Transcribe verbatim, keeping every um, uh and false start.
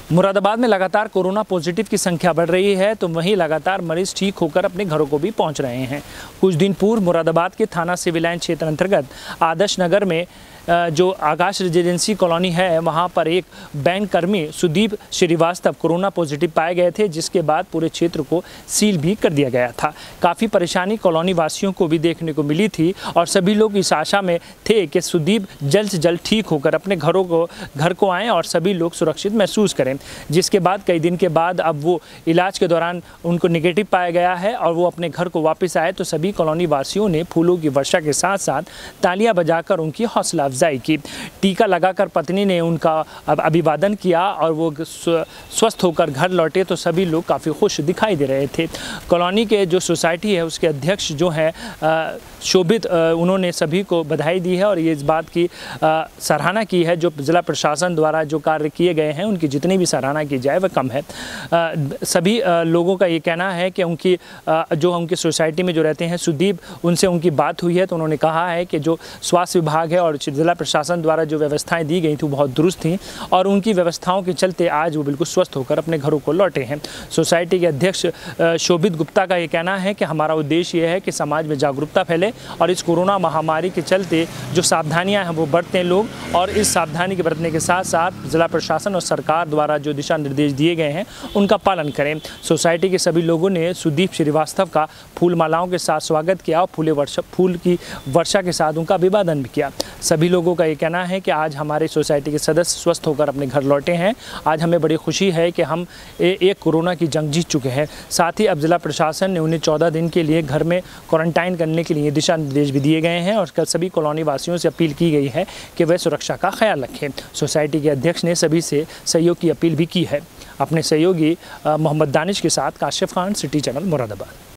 मुरादाबाद में लगातार corona positive की संख्या बढ़ रही है, तो वहीं लगातार मरीज ठीक होकर अपने घरों को भी पहुंच रहे हैं। कुछ दिन पूर्व मुरादाबाद के थाना सिविल लाइन क्षेत्र अंतर्गत आदर्श नगर में जो आकाश रेजिडेंसी कॉलोनी है, वहां पर एक बैंक कर्मी सुदीप श्रीवास्तव कोरोना पॉजिटिव पाए गए थे, जिसके बाद पूरे क्षेत्र को सील भी कर दिया गया था। काफ़ी परेशानी कॉलोनी वासियों को भी देखने को मिली थी और सभी लोग इस आशा में थे कि सुदीप जल्द से जल्द ठीक होकर अपने घरों को घर को आएँ और सभी लोग सुरक्षित महसूस करें। जिसके बाद कई दिन के बाद अब वो इलाज के दौरान उनको नेगेटिव पाया गया है और वो अपने घर को वापस आए, तो सभी कॉलोनी वासियों ने फूलों की वर्षा के साथ साथ तालियां बजाकर उनकी हौसला अफजाई की। टीका लगाकर पत्नी ने उनका अभिवादन किया और वो स्वस्थ होकर घर लौटे, तो सभी लोग काफ़ी खुश दिखाई दे रहे थे। कॉलोनी के जो सोसाइटी है उसके अध्यक्ष जो हैं शोभित, उन्होंने सभी को बधाई दी है और ये इस बात की सराहना की है जो जिला प्रशासन द्वारा जो कार्य किए गए हैं उनकी जितनी भी सराहना की जाए वह कम है। सभी लोगों का ये कहना है कि उनकी जो उनकी सोसाइटी में जो रहते हैं सुदीप, उनसे उनकी बात हुई है तो उन्होंने कहा है कि जो स्वास्थ्य विभाग है और जिला प्रशासन द्वारा जो व्यवस्थाएं दी गई थी वो बहुत दुरुस्त थी और उनकी व्यवस्थाओं के चलते आज वो बिल्कुल स्वस्थ होकर अपने घरों को लौटे हैं। सोसाइटी के अध्यक्ष शोभित गुप्ता का ये कहना है कि हमारा उद्देश्य ये है कि समाज में जागरूकता फैले और इस कोरोना महामारी के चलते जो सावधानियां हैं वो बरतें लोग, और इस सावधानी के बरतने के साथ साथ जिला प्रशासन और सरकार द्वारा जो दिशा निर्देश दिए गए हैं उनका पालन करें। सोसाइटी के सभी लोगों ने सुदीप श्रीवास्तव का फूल मालाओं के साथ स्वागत किया और फूले वर्षा फूल की वर्षा के साथ उनका अभिवादन भी किया। सभी लोगों का ये कहना है कि आज हमारे सोसाइटी के सदस्य स्वस्थ होकर अपने घर लौटे हैं। आज हमें बड़ी खुशी है कि हम ए, एक कोरोना की जंग जीत चुके हैं। साथ ही अब जिला प्रशासन ने उन्हें चौदह दिन के लिए घर में क्वारंटाइन करने के लिए दिशा निर्देश भी दिए गए हैं और कल सभी कॉलोनी वासियों से अपील की गई है कि वे सुरक्षा का ख्याल रखें। सोसाइटी के अध्यक्ष ने सभी से सहयोग की अपील भी की है। अपने सहयोगी मोहम्मद दानिश के साथ काशिफ खान, सिटी चैनल मुरादाबाद।